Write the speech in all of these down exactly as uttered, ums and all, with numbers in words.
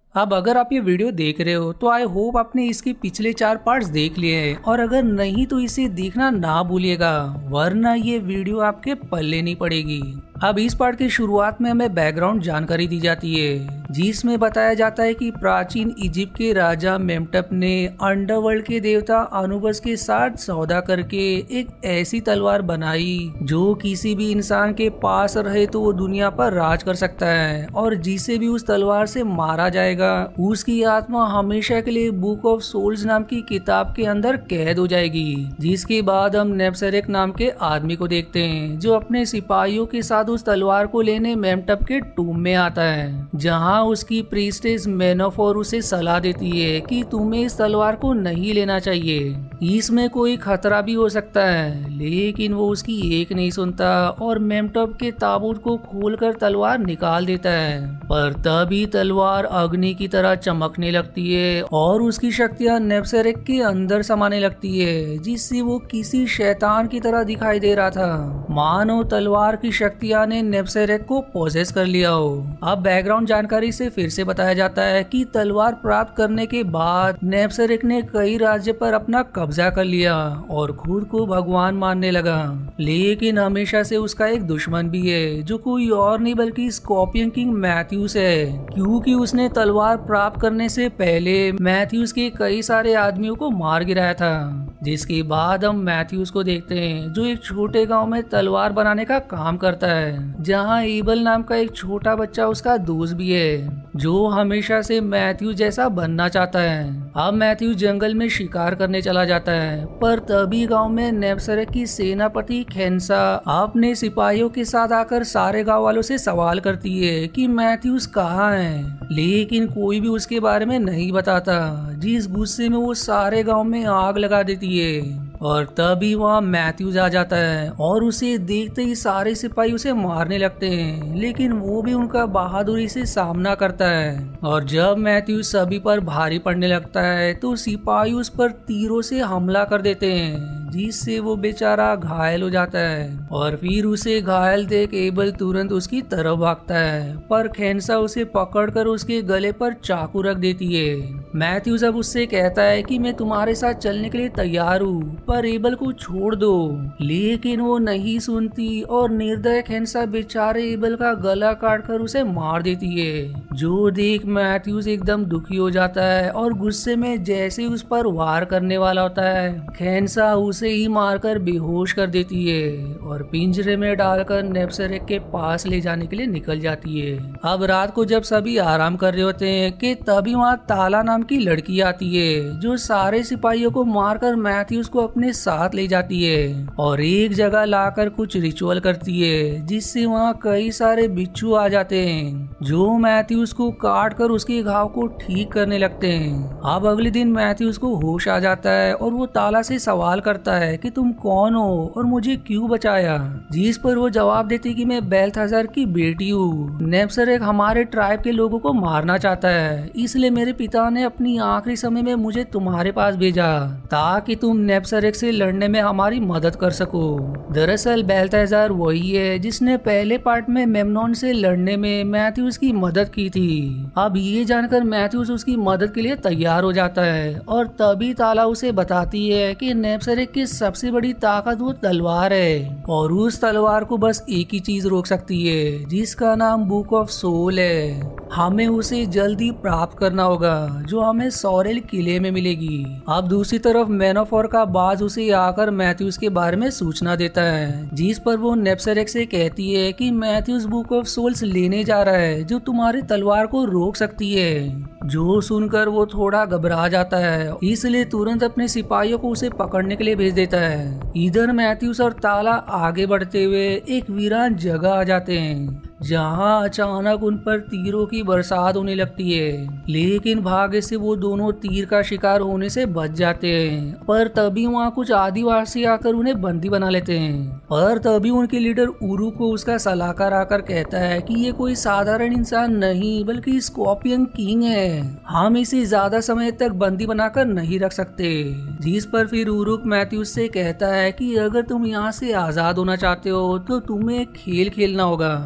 अब अगर आप ये वीडियो देख रहे हो तो आई होप आपने इसके पिछले चार पार्ट्स देख लिए हैं, और अगर नहीं तो इसे देखना ना भूलिएगा, वरना ये वीडियो आपके पल्ले नहीं पड़ेगी। अब इस पार्ट की शुरुआत में हमें बैकग्राउंड जानकारी दी जाती है, जिसमें बताया जाता है कि प्राचीन इजिप्ट के राजा मेमटप ने अंडरवर्ल्ड के देवता अनुबस के साथ सौदा करके एक ऐसी तलवार बनाई जो किसी भी इंसान के पास रहे तो वो दुनिया पर राज कर सकता है, और जिसे भी उस तलवार से मारा जाएगा उसकी आत्मा हमेशा के लिए बुक ऑफ सोल्स नाम की किताब के अंदर कैद हो जाएगी। जिसके बाद हम नेप्सरेक नाम के आदमी को देखते हैं, जो अपने सिपाहियों के साथ उस तलवार को लेने मेमटप के टूम में आता है, जहां उसकी प्रीस्टेस मेनोफोर उसे सलाह देती है कि तुम्हें इस तलवार को नहीं लेना चाहिए, इसमें कोई खतरा भी हो सकता है। लेकिन वो उसकी एक नहीं सुनता और मेमटप के ताबूत को खोलकर तलवार निकाल देता है। पर तभी तलवार अग्नि की तरह चमकने लगती है और उसकी शक्तियां नेप्सरेक के अंदर समाने लगती है, जिससे वो किसी शैतान की तरह दिखाई दे रहा था, मानो तलवार की शक्तियां ने नेप्सरेक को पोजेस कर लिया हो। अब बैकग्राउंड जानकारी से फिर से बताया जाता है कि तलवार प्राप्त करने के बाद नेप्सरेक ने कई राज्य पर अपना कब्जा कर लिया और खुद को भगवान मानने लगा। लेकिन हमेशा से उसका एक दुश्मन भी है, जो कोई और नहीं बल्कि स्कॉर्पियन किंग मैथ्यूस है, क्योंकि उसने तलवार प्राप्त करने से पहले मैथ्यूस के कई सारे आदमियों को मार गिराया था। जिसके बाद हम मैथ्यूस को देखते हैं, जो एक छोटे गांव में तलवार बनाने का काम करता है, जहां एबल नाम का एक छोटा बच्चा उसका दोस्त भी है, जो हमेशा से मैथ्यू जैसा बनना चाहता है। अब मैथ्यू जंगल में शिकार करने चला जाता है, पर तभी गांव में नेप्सरेक की सेनापति खेंसा अपने सिपाहियों के साथ आकर सारे गांव वालों से सवाल करती है कि मैथ्यूस कहाँ है, लेकिन कोई भी उसके बारे में नहीं बताता, जिस गुस्से में वो सारे गांव में आग लगा देती है। और तभी वहाँ मैथ्यूज आ जाता है और उसे देखते ही सारे सिपाही उसे मारने लगते हैं, लेकिन वो भी उनका बहादुरी से सामना करता है। और जब मैथ्यूज सभी पर भारी पड़ने लगता है तो सिपाही उस पर तीरों से हमला कर देते हैं, जिससे वो बेचारा घायल हो जाता है। और फिर उसे घायल देख एबल तुरंत उसकी तरफ भागता है, पर खेंसा उसे पकड़कर उसके गले पर चाकू रख देती है। मैथ्यूज अब उससे कहता है कि मैं तुम्हारे साथ चलने के लिए तैयार हूँ, पर एबल को छोड़ दो, लेकिन वो नहीं सुनती और निर्दय खेंसा बेचारे एबल का गला काटकर उसे मार देती है। जो देख मैथ्यूज एकदम दुखी हो जाता है और गुस्से में जैसे उस पर वार करने वाला होता है, खेंसा उसे ही मारकर बेहोश कर देती है और पिंजरे में डालकर नेप्सरेक के पास ले जाने के लिए निकल जाती है। अब रात को जब सभी आराम कर रहे होते हैं कि तभी वहाँ ताला नाम की लड़की आती है, जो सारे सिपाहियों को मारकर मैथ्यूज को अपने साथ ले जाती है और एक जगह लाकर कुछ रिचुअल करती है, जिससे वहाँ कई सारे बिच्छू आ जाते हैं, जो मैथ्यूज को काट कर उसके घाव को ठीक करने लगते हैं। अब अगले दिन मैथ्यूज को होश आ जाता है और वो ताला से सवाल करता है कि तुम कौन हो और मुझे क्यों बचाया, जिस पर वो जवाब देती कि मैं बेल्थाजर की बेटी हूँ। नेप्सरेक हमारे ट्राइब के लोगों को मारना चाहता है, इसलिए मेरे पिता ने अपनी आखिरी समय में मुझे तुम्हारे पास भेजा ताकि तुम नेप्सरेक से लड़ने में हमारी मदद कर सको। दरअसल बेल्थाजर वही है जिसने पहले पार्ट में मेमनॉन से लड़ने में मैथ्यूज की मदद की थी। अब ये जानकर मैथ्यूज उसकी मदद के लिए तैयार हो जाता है और तभी ताला उसे बताती है कि नेप्सरेक की सबसे बड़ी ताकत वो तलवार है और उस तलवार को बस एक ही चीज रोक सकती है, जिसका नाम बुक ऑफ सोल है। हमें उसे जल्दी प्राप्त करना होगा, जो हमें सोरेल किले में मिलेगी। अब दूसरी तरफ मेनोफोर का बाज उसे आकर मैथ्यूज के बारे में सूचना देता है, जिस पर वो नेप्सरेक से कहती है कि मैथ्यूज बुक ऑफ सोल्स लेने जा रहा है, जो तुम्हारी तलवार को रोक सकती है। जो सुनकर वो थोड़ा घबरा जाता है, इसलिए तुरंत अपने सिपाहियों को उसे पकड़ने के लिए भेज देता है। इधर मैथ्यूज और ताला आगे बढ़ते हुए एक वीरान जगह आ जाते हैं, जहां अचानक उन पर तीरों की बरसात होने लगती है, लेकिन भाग्य से वो दोनों तीर का शिकार होने से बच जाते हैं। पर तभी वहाँ कुछ आदिवासी आकर उन्हें बंदी बना लेते हैं। पर तभी उनके लीडर उरू को उसका सलाहकार आकर कहता है कि ये कोई साधारण इंसान नहीं बल्कि स्कॉर्पियन किंग है, हम इसे ज्यादा समय तक बंदी बनाकर नहीं रख सकते। जिस पर फिर उरुक मैथ्यूज से कहता है कि अगर तुम यहाँ से आजाद होना चाहते हो तो तुम्हें खेल खेलना होगा,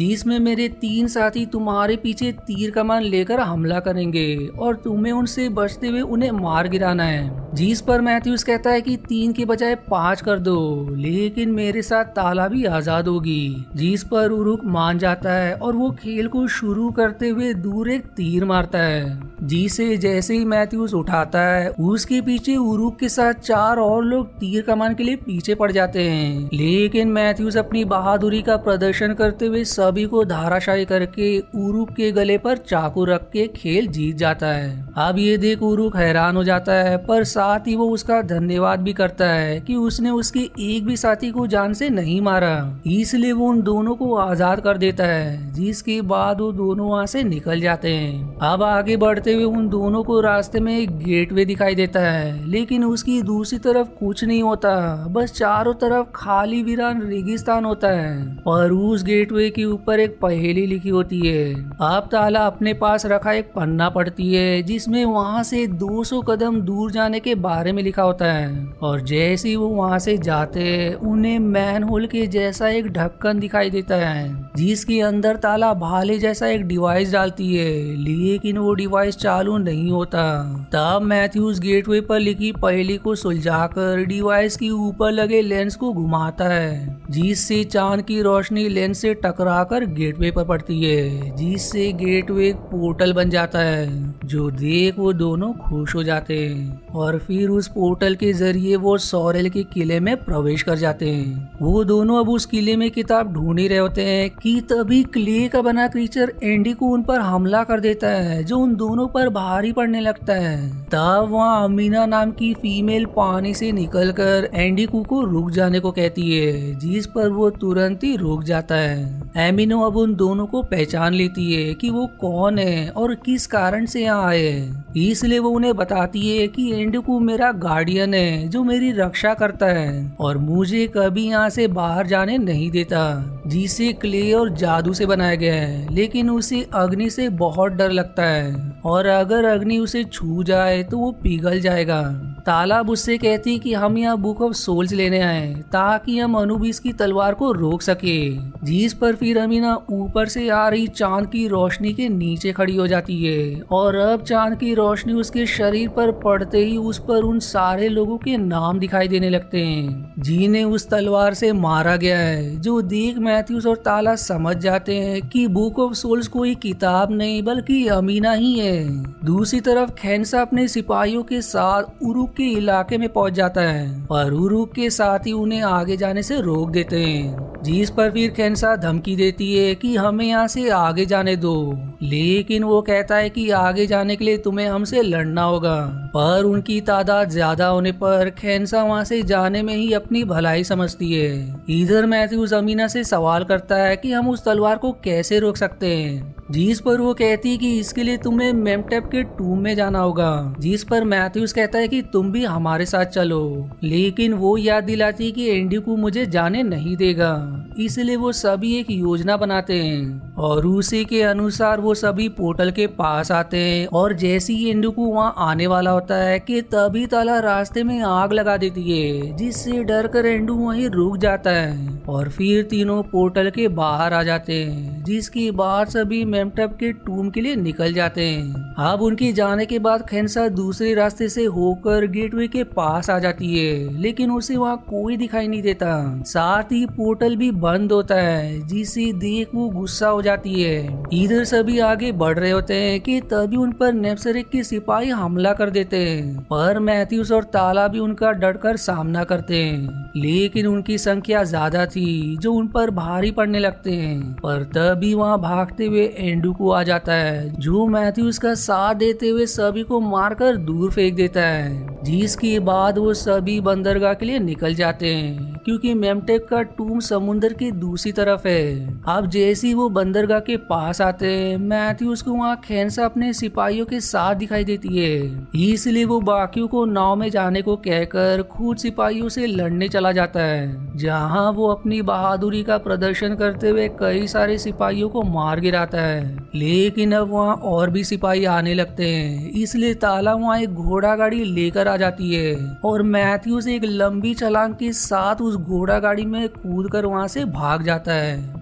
जिसमें मेरे तीन साथी तुम्हारे पीछे तीर कमान लेकर हमला करेंगे और तुम्हें उनसे बचते हुए उन्हें मार गिराना है। जिस पर मैथ्यूस कहता है कि तीन के बजाय पांच कर दो, लेकिन मेरे साथ ताला भी आजाद होगी। जिस पर उरुक मान जाता है और वो खेल को शुरू करते हुए दूर एक तीर मारता है, जिसे जैसे ही मैथ्यूस उठाता है उसके पीछे उरुक के साथ चार और लोग तीर कमान के लिए पीछे पड़ जाते हैं। लेकिन मैथ्यूस अपनी बहादुरी का प्रदर्शन करते हुए सभी को धाराशायी करके उरुक के गले पर चाकू रख के खेल जीत जाता है। अब ये देख उरुक हैरान हो जाता है, पर साथ ही वो उसका धन्यवाद भी करता है कि उसने उसके एक भी साथी को जान से नहीं मारा, इसलिए वो उन दोनों को आजाद कर देता है। जिसके बाद वो दोनों वहाँ से निकल जाते हैं। अब आगे बढ़ते हुए उन दोनों को रास्ते में एक गेटवे दिखाई देता है, लेकिन उसकी दूसरी तरफ कुछ नहीं होता, बस चारों तरफ खाली वीरान रेगिस्तान होता है। और उस गेटवे के ऊपर एक पहेली लिखी होती है। अब ताला अपने पास रखा एक पन्ना पढ़ती है, जिसमें वहाँ से दो सौ कदम दूर जाने के बारे में लिखा होता है। और जैसे ही वो वहाँ से जाते उन्हें मैन होल के जैसा एक ढक्कन दिखाई देता है, जिसके अंदर ताला भाले जैसा एक डिवाइस डालती है, लेकिन वो डिवाइस चालू नहीं होता। तब मैथ्यूस गेटवे पर लिखी पहेली को सुलझाकर डिवाइस के ऊपर लगे लेंस को घुमाता है, जिससे चांद की रोशनी लेंस से टकराकर गेटवे पर पड़ती है, जिससे गेटवे एक पोर्टल बन जाता है। जो देख वो दोनों खुश हो जाते हैं और फिर उस पोर्टल के जरिए वो सॉरेल के किले में प्रवेश कर जाते हैं। वो दोनों अब उस किले में किताब ढूंढ ही रहे होते हैं कि तभी क्ले का बना क्रीचर एंडिकू उन पर हमला कर देता है, जो उन दोनों पर भारी पड़ने लगता है। तब वहाँ अमीना नाम की फीमेल पानी से निकलकर एंडिकू को रुक जाने को कहती है, जिस पर वो तुरंत ही रुक जाता है। एमिनो अब उन दोनों को पहचान लेती है कि वो कौन है और किस कारण से यहाँ आए हैं, इसलिए वो उन्हें बताती है कि एंडिकू मेरा गार्डियन है जो मेरी रक्षा करता है और मुझे कभी यहाँ से बाहर जाने नहीं देता, जिसे क्ले और जादू से बनाया गया है। लेकिन उसे अग्नि से बहुत डर लगता है और अगर अग्नि उसे छू जाए तो वो पिघल जाएगा। तालाब उससे कहती कि हम यहाँ बुक ऑफ सोल्स लेने आए ताकि हम अनुबिस की तलवार को रोक सके। जिस पर फिर अमीना ऊपर से आ रही चांद की रोशनी के नीचे खड़ी हो जाती है और अब चांद की रोशनी उसके शरीर पर पड़ते ही उस पर उन सारे लोगों के नाम दिखाई देने लगते हैं जिन्हें उस तलवार से मारा गया है। जो देख मैथ्यूस और ताला समझ जाते हैं कि बुक ऑफ सोल्स कोई किताब नहीं बल्कि अमीना ही है। दूसरी तरफ खेंसा अपने सिपाहियों के साथ उरुक के इलाके में पहुंच जाता है और उरुक के साथ ही उन्हें आगे जाने से रोक देते हैं। जिस पर फिर खेंसा धमकी देती है कि हमें यहाँ से आगे जाने दो, लेकिन वो कहता है कि आगे जाने के लिए तुम्हें हमसे लड़ना होगा। पर उनकी तादाद ज्यादा होने पर खेंसा वहाँ से जाने में ही अपनी भलाई समझती है। इधर मैथ्यूस अमीना से सवाल करता है कि हम उस तलवार को कैसे रोक सकते हैं, जिस पर वो कहती है कि इसके लिए तुम्हें मेमटेप के टूम में जाना होगा। जिस पर मैथ्यूस कहता है कि तुम भी हमारे साथ चलो, लेकिन वो याद दिलाती है कि एंडिकू मुझे जाने नहीं देगा, इसलिए वो सभी एक योजना बनाते हैं और उसी के अनुसार वो सभी पोर्टल के पास आते हैं। और जैसे ही एंडिकू वहाँ आने वाला होता है कि तभी ताला रास्ते में आग लगा देती है, जिससे डर कर एंडू वहीं रुक जाता है और फिर तीनों पोर्टल के बाहर आ जाते हैं, जिसके बाद सभी मेमटेप के टूम के लिए निकल जाते हैं। अब उनके जाने के बाद खेंसा दूसरे रास्ते से होकर गेटवे के पास आ जाती है, लेकिन उसे वहाँ कोई दिखाई नहीं देता। साथ ही पोर्टल भी बंद होता है, जिसे देख वो गुस्सा हो जाती है। इधर सभी आगे बढ़ रहे होते हैं कि तभी उन पर नेप्सरिक के सिपाही हमला कर देते हैं, पर मैथ्यूस और ताला भी उनका डटकर सामना करते हैं, लेकिन उनकी संख्या ज्यादा थी जो उन पर भारी पड़ने लगते हैं। पर तभी वहाँ भागते हुए एंडिकू आ जाता है, जो मैथ्यूस का साथ देते हुए सभी को मारकर दूर फेंक देता है। जिसके बाद वो सभी बंदरगाह के लिए निकल जाते हैं, क्योंकि मेमटेप का टूम समुद्र की दूसरी तरफ है। अब जैसे ही वो बंदरगाह के पास आते हैं, मैथ्यूस को वहाँ खेंसा अपने सिपाहियों के साथ दिखाई देती है, इसलिए वो बाकियों को नाव में जाने को कहकर खुद सिपाहियों से लड़ने चला जाता है, जहाँ वो अपनी बहादुरी का प्रदर्शन करते हुए कई सारे सिपाहियों को मार गिराता है। लेकिन अब वहाँ और भी सिपाही आने लगते हैं, इसलिए ताला वहाँ एक घोड़ा गाड़ी लेकर आ जाती है और मैथ्यूस एक लंबी छलांग के साथ उस घोड़ा गाड़ी में कूदकर वहाँ से भाग जाता है।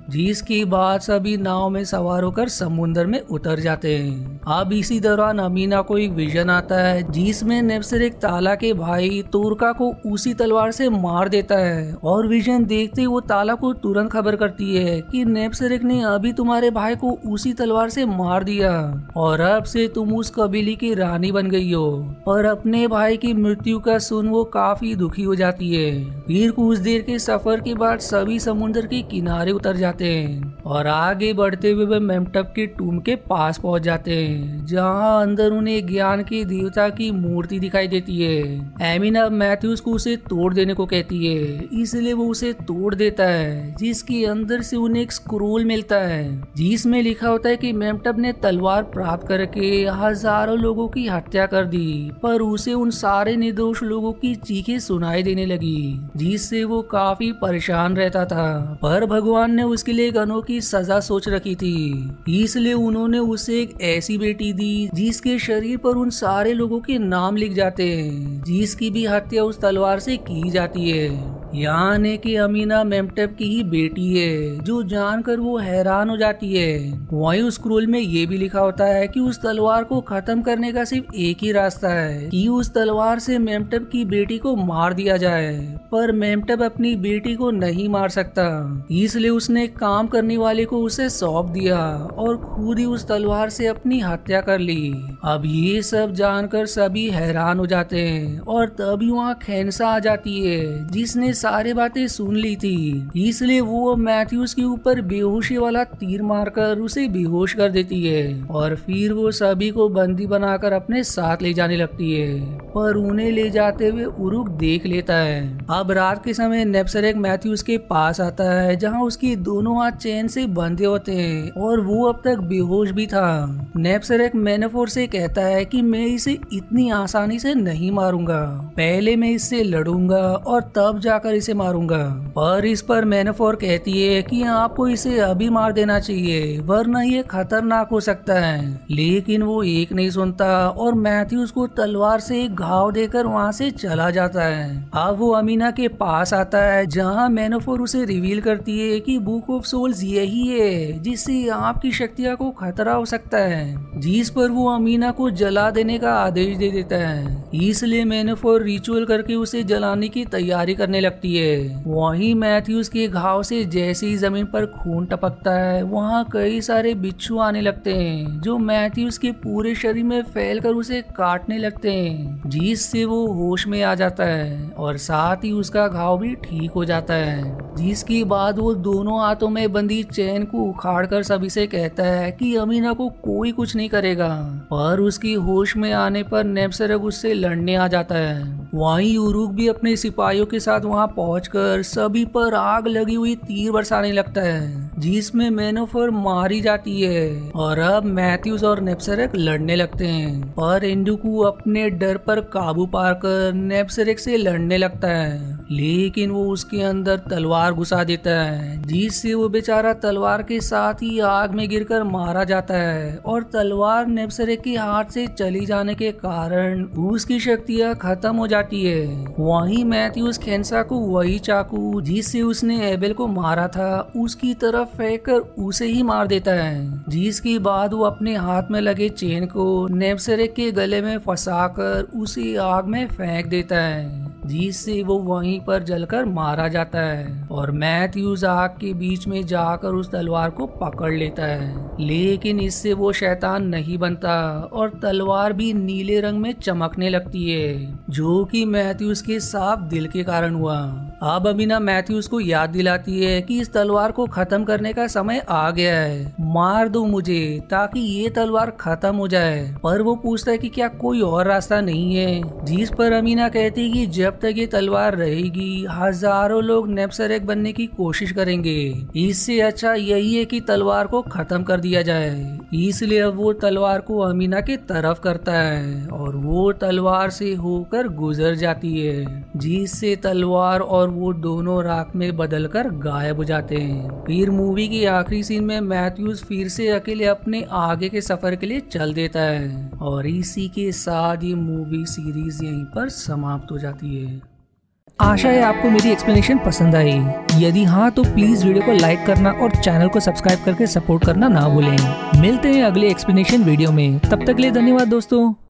जिसके बाद सभी नाव में सवार होकर समुद्र में उतर जाते हैं। अब इसी दौरान अमीना को एक विजन आता है जिसमें नेप्सरेक ताला के भाई तोरका को उसी तलवार से मार देता है और विजन देखते वो ताला को तुरंत खबर करती है कि नेप्सरेक ने अभी तुम्हारे भाई को उसी तलवार से मार दिया और अब से तुम उस कबीले की रानी बन गई हो। और अपने भाई की मृत्यु का सुन वो काफी दुखी हो जाती है। फिर कुछ देर के सफर के बाद सभी समुद्र के किनारे उतर जाते हैं और आगे बढ़ते हुए वे मेमटप के टूम के पास पहुंच जाते हैं जहां अंदर उन्हें ज्ञान के देवता की मूर्ति दिखाई देती है। एमिना मैथ्यूज को उसे तोड़ देने को कहती है, इसलिए वो उसे तोड़ देता है जिसके अंदर से उन्हें एक स्क्रोल मिलता है जिसमें लिखा होता है कि मेमटप ने तलवार प्राप्त करके हजारों लोगों की हत्या कर दी, पर उसे उन सारे निर्दोष लोगों की चीखें सुनाई देने लगी जिससे वो काफी परेशान रहता था। पर भगवान ने उसके लिए एक अनोखी सजा सोच रखी थी, इसलिए उन्होंने उसे एक ऐसी बेटी दी जिसके शरीर पर उन सारे लोगों के नाम लिख जाते हैं जिसकी भी हत्या उस तलवार से की जाती है। यानी कि अमीना मेमटप की ही बेटी है, जो जानकर वो हैरान हो जाती है। वहीं उस स्क्रोल में ये भी लिखा होता है कि उस तलवार को खत्म करने का सिर्फ एक ही रास्ता है कि उस तलवार से मेमटप की बेटी को मार दिया जाए, पर मेमटप अपनी बेटी को नहीं मार सकता, इसलिए उसने एक काम करने वाले को उसे सौंप दिया और खुद ही उस तलवार से अपनी हत्या कर ली। अब ये सब जानकर सभी हैरान हो जाते हैं और तभी वहाँ खैंसा आ जाती है जिसने सारी बातें सुन ली थी, इसलिए वो मैथ्यूज के ऊपर बेहोशी वाला तीर मारकर उसे बेहोश कर देती है और फिर वो सभी को बंदी बनाकर अपने साथ ले जाने लगती है। पर उन्हें ले जाते हुए उरुक देख लेता है। अब रात के समय नेप्सरेक मैथ्यूज के पास आता है जहाँ उसकी दोनों हाथ चैन से बंधे होते हैं और वो अब तक बेहोश भी था। नेप्सरेक मेनेफोर से कहता है कि मैं इसे इतनी आसानी से नहीं मारूंगा, पहले मैं इससे लड़ूंगा और तब जाकर इसे मारूंगा। पर इस पर मेनेफोर कहती है कि आपको इसे अभी मार देना चाहिए वरना ये खतरनाक हो सकता है, लेकिन वो एक नहीं सुनता और मैथ्यूज को तलवार से एक घाव देकर वहाँ से चला जाता है। अब वो अमीना के पास आता है जहाँ मेनेफोर उसे रिवील करती है कि बुक ऑफ सोल्स यही है जिससे आपकी शक्तियाँ को खतरा हो सकता है, जिस पर वो अमीना को जला देने का आदेश दे देता है। इसलिए मेनेफोर रिचुअल करके उसे जलाने की तैयारी करने लगती है। वहीं मैथ्यूज के घाव से जैसे ही जमीन पर खून टपकता है वहाँ कई सारे बिच्छू आने लगते हैं जो मैथ्यूज के पूरे शरीर में फैलकर उसे काटने लगते हैं, जिससे वो होश में आ जाता है और साथ ही उसका घाव भी ठीक हो जाता है। जिसके बाद वो दोनों हाथों में बंदी चैन को उखाड़कर सभी से कहता है कि अमीना को कोई कुछ नहीं करेगा, पर उसकी होश में आने पर नेप्सरेक उससे लड़ने आ जाता है। वहीं उरुक भी अपने सिपाहियों के साथ वहां पहुंचकर सभी पर आग लगी हुई तीर बरसाने लगता है, जिसमें मेनेफोर मारी जाती है और अब मैथ्यूज और नेप्सरेक लड़ने लगते हैं। पर एंडुकू अपने डर पर काबू पाकर नेप्सरेक से लड़ने लगता है, लेकिन वो उसके अंदर तलवार घुसा देता है जिससे वो बेचारा तलवार के साथ ही आग में गिरकर मारा जाता है और तलवार नेप्सरेक के हाथ से चली जाने के कारण उसकी शक्तियाँ खत्म हो जाती है। वहीं मैथ्यूज खैंसा को वही चाकू जिससे उसने एबेल को मारा था उसकी तरफ फेंक कर उसे ही मार देता है, जिसके बाद वो अपने हाथ में लगे चेन को नेप्सरेक के गले में फंसाकर उसे आग में फेंक देता है, जिससे वो वहीं पर जलकर मारा जाता है और मैथ्यूज आग के बीच में जाकर उस तलवार को पकड़ लेता है। लेकिन इससे वो शैतान नहीं बनता और तलवार भी नीले रंग में चमकने लगती है, जो कि मैथ्यूज के साफ दिल के कारण हुआ। अब अमीना मैथ्यूज को याद दिलाती है कि इस तलवार को खत्म करने का समय आ गया है, मार दो मुझे ताकि ये तलवार खत्म हो जाए। पर वो पूछता है कि क्या कोई और रास्ता नहीं है, जिस पर अमीना कहती है कि जब तक ये तलवार रहेगी हजारों लोग नेप्सरेक बनने की कोशिश करेंगे, इससे अच्छा यही है कि तलवार को खत्म कर दिया जाए। इसलिए अब वो तलवार को अमीना के तरफ करता है और वो तलवार से होकर गुजर जाती है, जिससे तलवार और वो दोनों राख में बदलकर गायब हो जाते हैं। फिर मूवी की आखिरी सीन में मैथ्यूज फिर से अकेले अपने आगे के सफर के लिए चल देता है और इसी के साथ ये मूवी सीरीज यहीं पर समाप्त हो जाती है। आशा है आपको मेरी एक्सप्लेनेशन पसंद आई। यदि हाँ तो प्लीज वीडियो को लाइक करना और चैनल को सब्सक्राइब करके सपोर्ट करना ना भूलें। मिलते हैं अगले एक्सप्लेनेशन वीडियो में, तब तक के लिए धन्यवाद दोस्तों।